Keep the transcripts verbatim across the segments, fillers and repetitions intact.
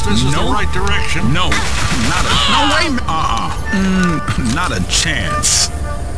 this is no. the right direction. No, not a... No way, uh-uh. Mm, not a chance.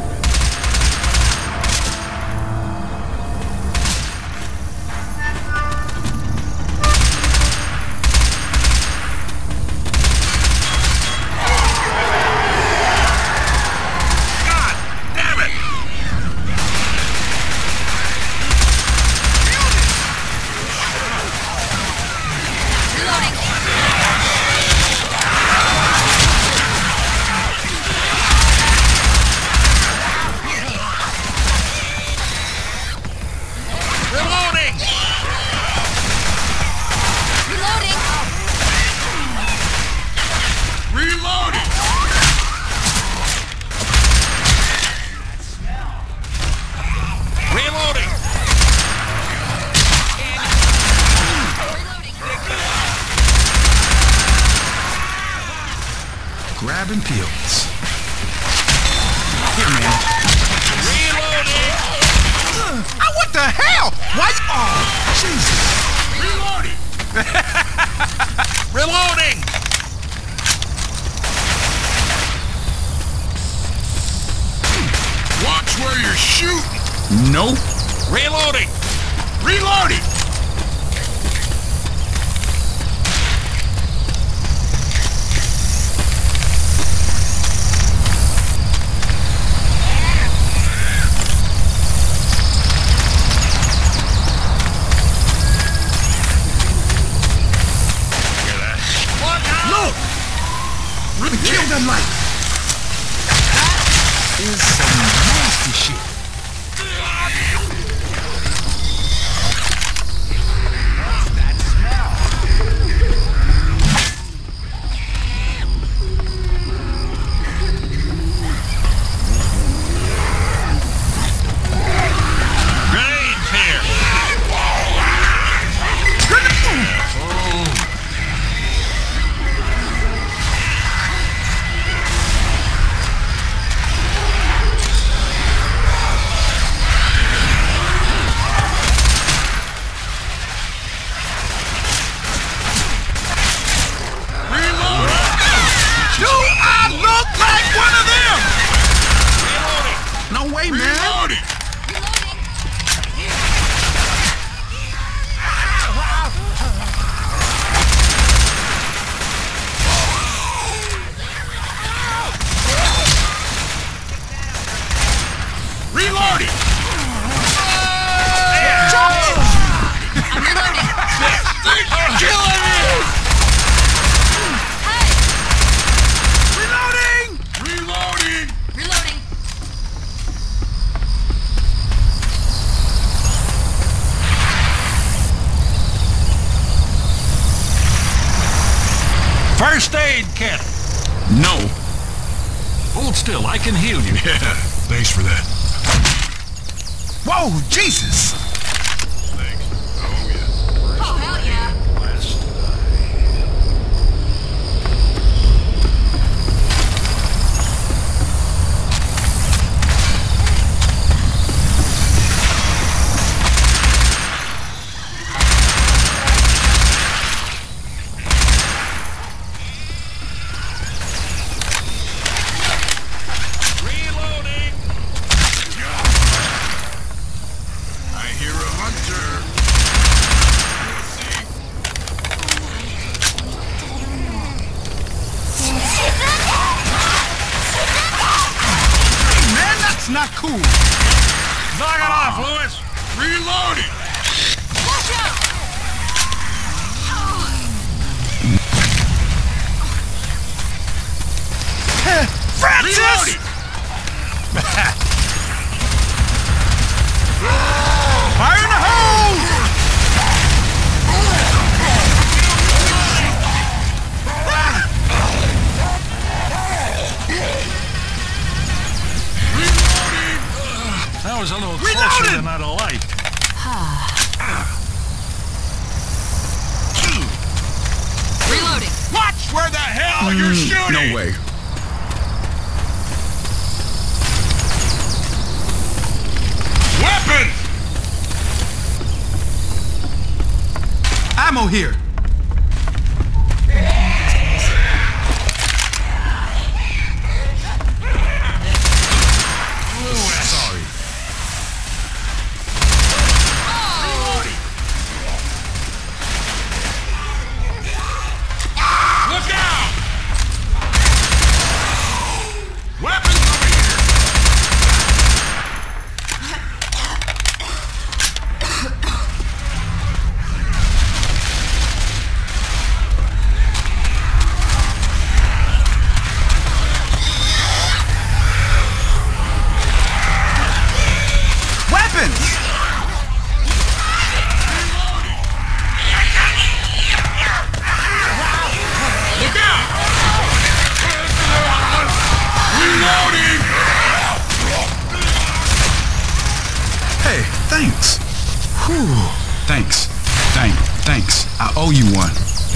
Grabbing pills. Here, man. Reloading! Uh, oh, what the hell? Why? Oh, Jesus. Reloading! Reloading! Watch where you're shooting! Nope. Reloading! Reloading! Kill that light! That is some nasty shit. What's that smell? Grenades here! No way, man! Reloading! Reloading! I'm reloading. They're killing me! Hey! Reloading! Reloading! Reloading. First aid kit! No. Hold still, I can heal you. Yeah, thanks for that. Whoa, Jesus! Thanks. Oh, yeah. Oh, hell yeah. Last Reloading! I hear a hunter. Hey, man, that's not cool. Knock it off, Lewis! Reloading! Watch out! Francis! Reloading! Fire in the hole! Reloading! That was a little closer Reloading! than I'd have liked. Reloading. Watch where the hell you're Mm, shooting! no way. Weapon! Ammo here. Thanks. Thank, thanks. I owe you one.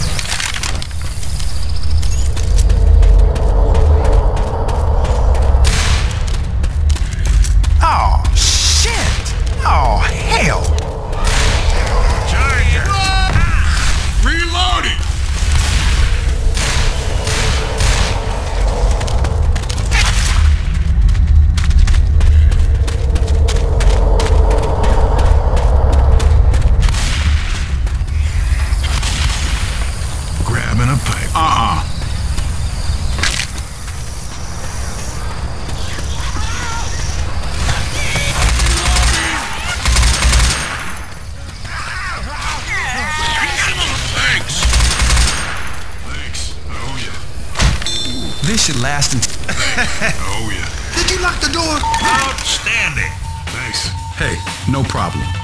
Oh, shit! Oh, hell! Charger! Reloading! Grabbing a pipe. Uh-uh. Thanks. Thanks. Oh, yeah. This should last until... Oh, yeah. Did you lock the door? Outstanding. Thanks. Hey, no problem.